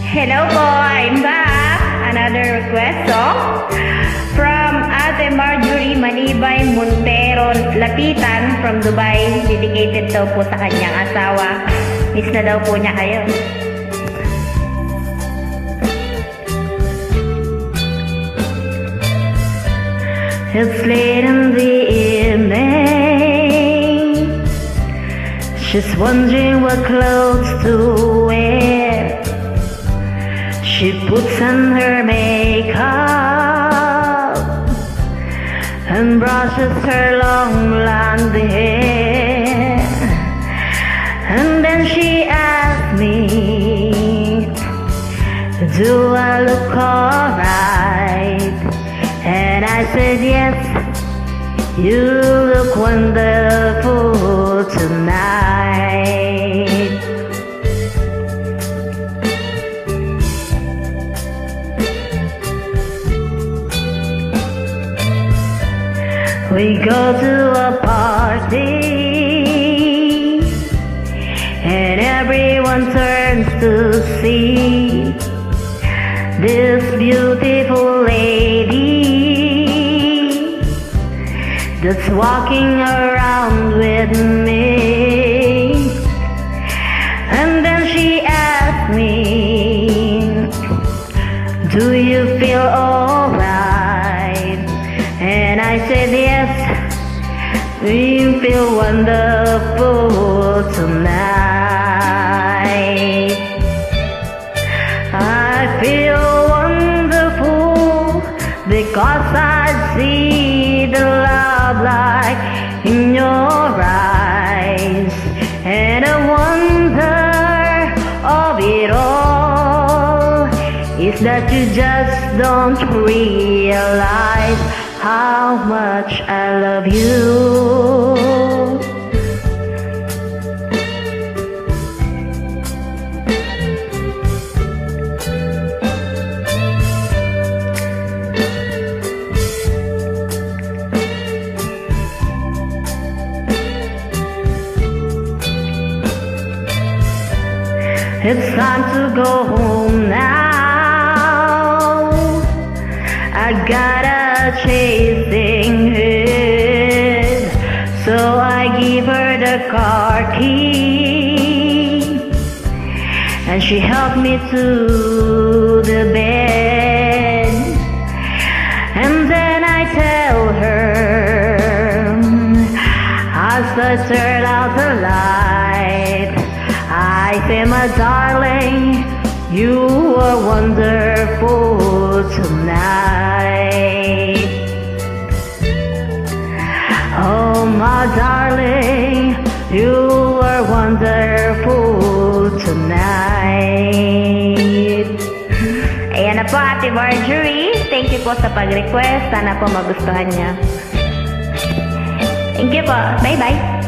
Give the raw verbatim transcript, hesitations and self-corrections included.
Hello po, I'm back. Another request song from Ate Marjorie Manibay Montero Lapitan from Dubai. Dedicated daw po sa kanyang asawa. Miss na daw po niya kayo. It's late in the evening. She's wondering what clothes to wear. She puts on her makeup and brushes her long blonde hair. And then she asks me, do I look alright? And I said, yes, you look wonderful tonight. We go to a party and everyone turns to see this beautiful lady that's walking around with me. And then she asked me, do you feel alright? And I said yes, we feel wonderful tonight. I feel wonderful because I see the love light in your eyes. And the wonder of it all is that you just don't realize how much I love you. It's time to go home now. I gotta chasing her, so I give her the car key, and she helped me to the bed. And then I tell her, as I turn out the light, I say, my darling, you are wonderful tonight. Oh, my darling, you are wonderful tonight. Ayan na po, Ate Marjorie. Thank you po sa pag-request. Sana po magustuhan niya. Thank you po. Bye-bye.